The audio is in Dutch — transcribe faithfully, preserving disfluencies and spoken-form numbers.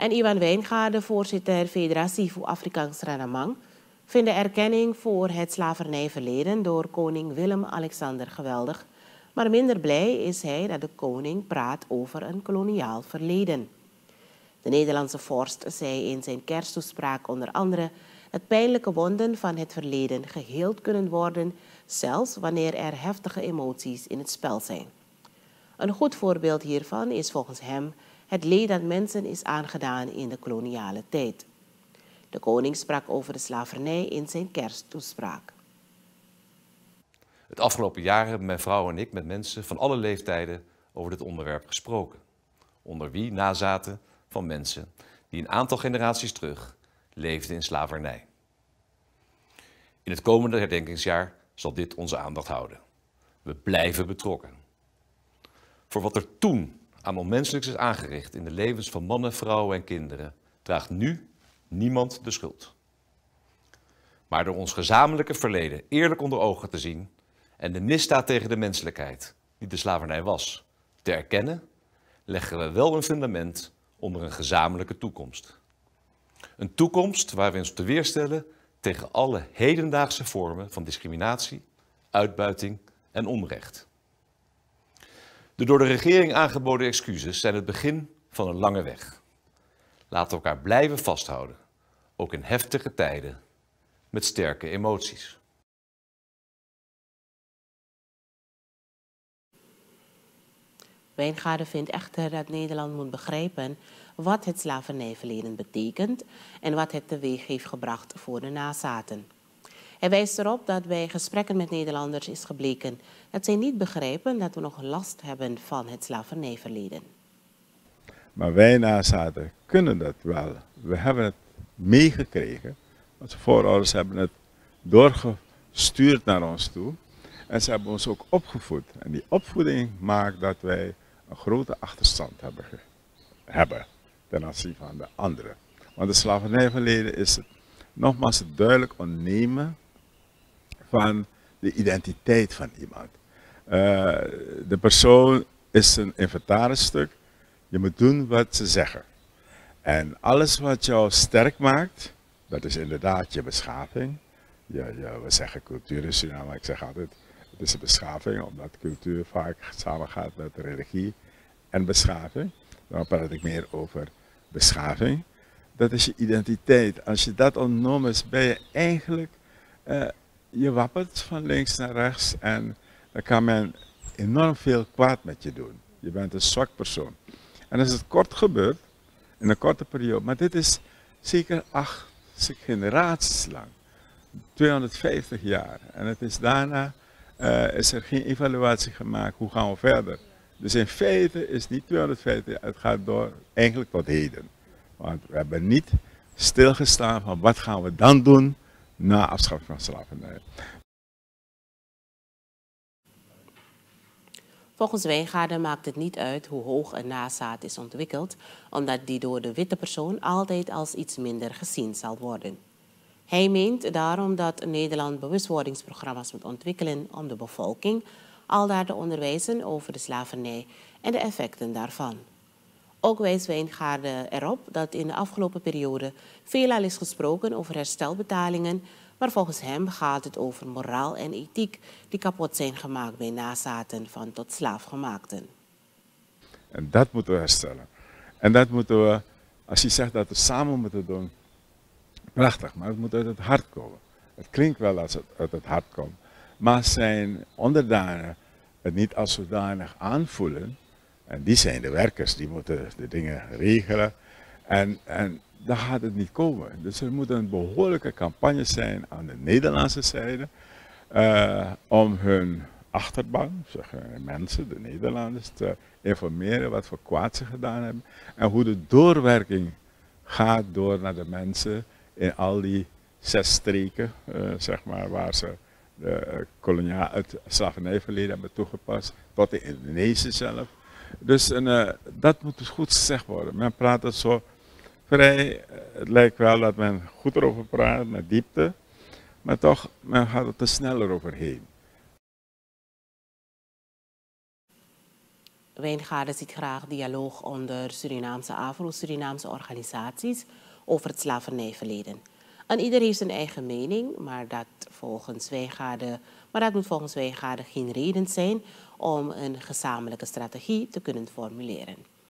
En Iwan Wijngaarden, voorzitter Federatie voor Afrikaans Ranamang, vindt de erkenning voor het slavernijverleden door koning Willem-Alexander geweldig. Maar minder blij is hij dat de koning praat over een koloniaal verleden. De Nederlandse vorst zei in zijn kersttoespraak onder andere dat pijnlijke wonden van het verleden geheeld kunnen worden, zelfs wanneer er heftige emoties in het spel zijn. Een goed voorbeeld hiervan is volgens hem het leed dat mensen is aangedaan in de koloniale tijd. De koning sprak over de slavernij in zijn kersttoespraak. Het afgelopen jaar hebben mijn vrouw en ik met mensen van alle leeftijden over dit onderwerp gesproken. Onder wie nazaten van mensen die een aantal generaties terug leefden in slavernij. In het komende herdenkingsjaar zal dit onze aandacht houden. We blijven betrokken. Voor wat er toen aan onmenselijks is aangericht in de levens van mannen, vrouwen en kinderen, draagt nu niemand de schuld. Maar door ons gezamenlijke verleden eerlijk onder ogen te zien en de misdaad tegen de menselijkheid, die de slavernij was, te erkennen, leggen we wel een fundament onder een gezamenlijke toekomst. Een toekomst waar we ons te weerstellen tegen alle hedendaagse vormen van discriminatie, uitbuiting en onrecht. De door de regering aangeboden excuses zijn het begin van een lange weg. Laten we elkaar blijven vasthouden, ook in heftige tijden met sterke emoties. Wijngaarden vindt echter dat Nederland moet begrijpen wat het slavernijverleden betekent en wat het teweeg heeft gebracht voor de nazaten. Hij wijst erop dat bij gesprekken met Nederlanders is gebleken dat zij niet begrijpen dat we nog last hebben van het slavernijverleden. Maar wij nazaten kunnen dat wel. We hebben het meegekregen. Onze voorouders hebben het doorgestuurd naar ons toe. En ze hebben ons ook opgevoed. En die opvoeding maakt dat wij een grote achterstand hebben, hebben ten aanzien van de anderen. Want het slavernijverleden is het, nogmaals het duidelijk ontnemen van de identiteit van iemand. Uh, de persoon is een inventarisstuk. Je moet doen wat ze zeggen. En alles wat jou sterk maakt, dat is inderdaad je beschaving. Ja, ja, we zeggen cultuur in Suriname, maar ik zeg altijd, het is een beschaving, omdat cultuur vaak samengaat met religie en beschaving. Dan praat ik meer over beschaving. Dat is je identiteit. Als je dat ontnomen is, ben je eigenlijk, uh, je wappert van links naar rechts en dan kan men enorm veel kwaad met je doen. Je bent een zwak persoon. En als het kort gebeurt, in een korte periode, maar dit is zeker acht generaties lang, tweehonderdvijftig jaar. En het is daarna, uh, is er geen evaluatie gemaakt, hoe gaan we verder. Dus in feite is niet tweehonderdvijftig, het gaat door eigenlijk tot heden. Want we hebben niet stilgestaan van wat gaan we dan doen na afschaffing van slavernij. Volgens Wijngaarden maakt het niet uit hoe hoog een nazaat is ontwikkeld, omdat die door de witte persoon altijd als iets minder gezien zal worden. Hij meent daarom dat Nederland bewustwordingsprogramma's moet ontwikkelen om de bevolking aldaar te onderwijzen over de slavernij en de effecten daarvan. Ook wijst Wijngaarden erop dat in de afgelopen periode veelal is gesproken over herstelbetalingen, maar volgens hem gaat het over moraal en ethiek die kapot zijn gemaakt bij nazaten van tot slaafgemaakten. En dat moeten we herstellen. En dat moeten we, als je zegt dat we samen moeten doen, prachtig, maar het moet uit het hart komen. Het klinkt wel als het uit het hart komt, maar zijn onderdanen het niet als zodanig aanvoelen, en die zijn de werkers, die moeten de dingen regelen, en, en daar gaat het niet komen. Dus er moet een behoorlijke campagne zijn aan de Nederlandse zijde, uh, om hun achterban, zeggen mensen, de Nederlanders, te informeren wat voor kwaad ze gedaan hebben, en hoe de doorwerking gaat door naar de mensen in al die zes streken, uh, zeg maar, waar ze de koloniaal, het slavernijverleden hebben toegepast, tot de Indonesië zelf. Dus en, uh, dat moet dus goed gezegd worden. Men praat het zo vrij, uh, het lijkt wel dat men goed erover praat, met diepte, maar toch, men gaat er te snel eroverheen. Wijngaarden ziet graag dialoog onder Surinaamse Afro-Surinaamse organisaties over het slavernijverleden. En ieder heeft zijn eigen mening, maar dat, volgens Wijngaarden, maar dat moet volgens Wijngaarden geen reden zijn om een gezamenlijke strategie te kunnen formuleren.